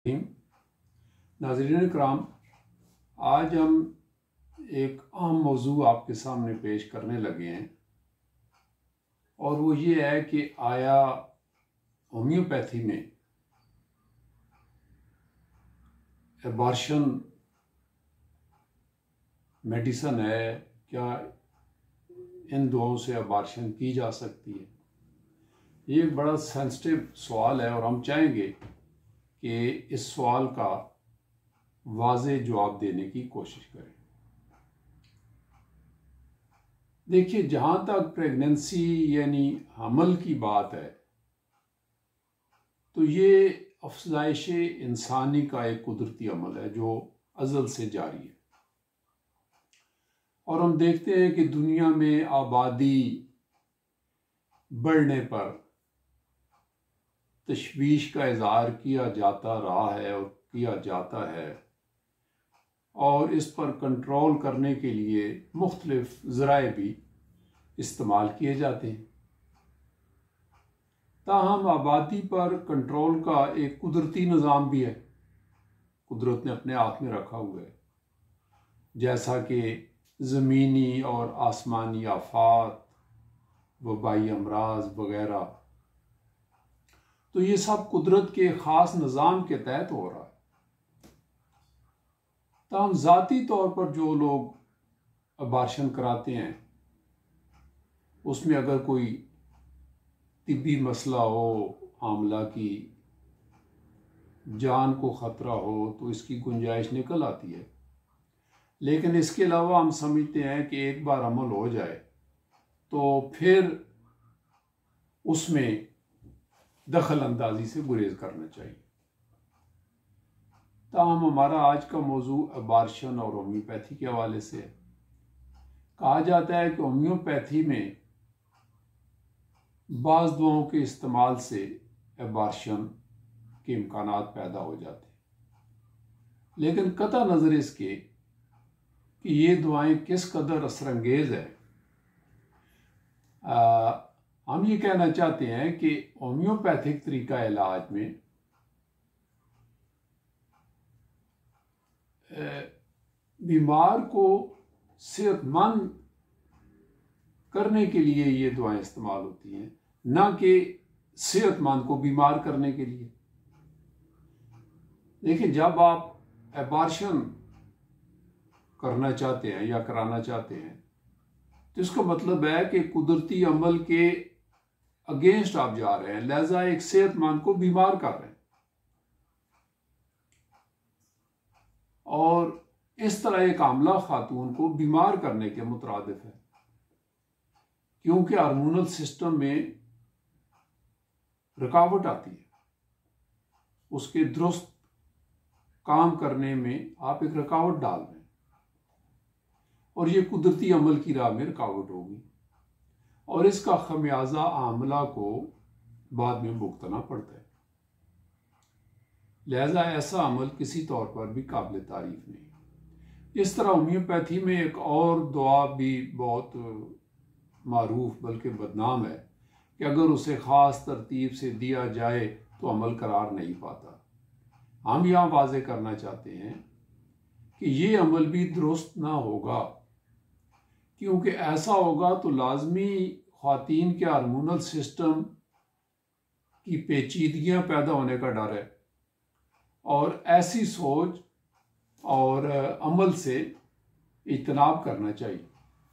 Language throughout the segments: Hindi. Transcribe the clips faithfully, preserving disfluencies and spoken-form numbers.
नाज़रीन कराम, आज हम एक अहम मौजू आपके सामने पेश करने लगे हैं और वो ये है कि आया होम्योपैथी में एबॉर्शन मेडिसन है, क्या इन दुआओं से एबॉर्शन की जा सकती है। ये एक बड़ा सेंसिटिव सवाल है और हम चाहेंगे कि इस सवाल का वाज़े जवाब देने की कोशिश करें। देखिए, जहाँ तक प्रेगनेंसी यानी हमल की बात है तो ये अफज़ाइश इंसानी का एक कुदरती अमल है जो अज़ल से जारी है और हम देखते हैं कि दुनिया में आबादी बढ़ने पर तशवीश का इज़हार किया जाता रहा है और किया जाता है और इस पर कंट्रोल करने के लिए मुख्तलिफ ज़राए भी इस्तेमाल किए जाते हैं। ताहम आबादी पर कंट्रोल का एक कुदरती निज़ाम भी है, कुदरत ने अपने हाथ में रखा हुआ है, जैसा कि ज़मीनी और आसमानी आफात, वबाई अमराज वगैरह। तो ये सब कुदरत के ख़ास निज़ाम के तहत हो रहा है। ताहम ज़ाती तौर पर जो लोग अबॉर्शन कराते हैं उसमें अगर कोई तिब्बी मसला हो, हामला की जान को ख़तरा हो तो इसकी गुंजाइश निकल आती है। लेकिन इसके अलावा हम समझते हैं कि एक बार अमल हो जाए तो फिर उसमें दखल अंदाजी से गुरेज करना चाहिए। ताहम हमारा आज का मौजू अबॉर्शन और होम्योपैथी के हवाले से है। कहा जाता है कि होम्योपैथी में बाज़ दवाओं के इस्तेमाल से अबॉर्शन के इम्कानात पैदा हो जाते हैं, लेकिन कतई नज़र इसके कि ये दवाएं किस कदर असरंगेज़ है, आ, हम ये कहना चाहते हैं कि होम्योपैथिक तरीका इलाज में बीमार को सेहतमंद करने के लिए ये दवाएं इस्तेमाल होती हैं, ना कि सेहतमंद को बीमार करने के लिए। देखिए, जब आप एबॉर्शन करना चाहते हैं या कराना चाहते हैं तो इसका मतलब है कि कुदरती अमल के अगेंस्ट आप जा रहे हैं, लिहाजा एक सेहतमंद को बीमार कर रहे हैं। और इस तरह एक हामला खातून को बीमार करने के मुतरादिफ है, क्योंकि हार्मोनल सिस्टम में रुकावट आती है, उसके दुरुस्त काम करने में आप एक रुकावट डाल रहे हैं और ये कुदरती अमल की राह में रुकावट होगी और इसका खमियाजा आमला को बाद में भुगतना पड़ता है। लिहाजा ऐसा अमल किसी तौर पर भी काबिल तारीफ नहीं। इस तरह होम्योपैथी में एक और दुआ भी बहुत मारूफ बल्कि बदनाम है कि अगर उसे ख़ास तरतीब से दिया जाए तो अमल करार नहीं पाता। हम यहाँ वाज़े करना चाहते हैं कि ये अमल भी दुरुस्त ना होगा, क्योंकि ऐसा होगा तो लाजमी ख़वातीन के हार्मोनल सिस्टम की पेचीदगियाँ पैदा होने का डर है और ऐसी सोच और अमल से इज्तनाब करना चाहिए।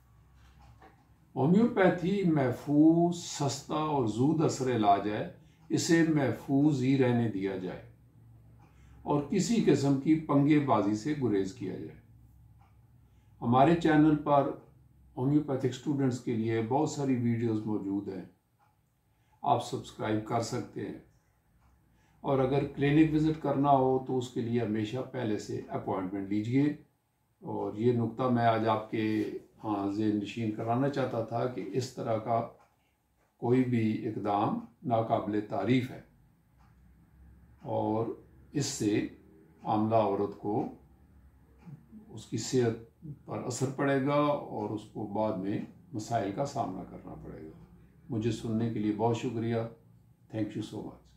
होम्योपैथी महफूज, सस्ता और ज़ूद असर इलाज है, इसे महफूज ही रहने दिया जाए और किसी किस्म की पंगेबाजी से गुरेज किया जाए। हमारे चैनल पर होम्योपैथिक स्टूडेंट्स के लिए बहुत सारी वीडियोस मौजूद हैं, आप सब्सक्राइब कर सकते हैं और अगर क्लिनिक विज़िट करना हो तो उसके लिए हमेशा पहले से अपॉइंटमेंट लीजिए। और ये नुक्ता मैं आज आपके हाँ ज़हन नशीन कराना चाहता था कि इस तरह का कोई भी इक़दाम नाकाबिल तारीफ़ है और इससे आमला औरत को उसकी सेहत पर असर पड़ेगा और उसको बाद में मसाइल का सामना करना पड़ेगा। मुझे सुनने के लिए बहुत शुक्रिया। Thank you so much.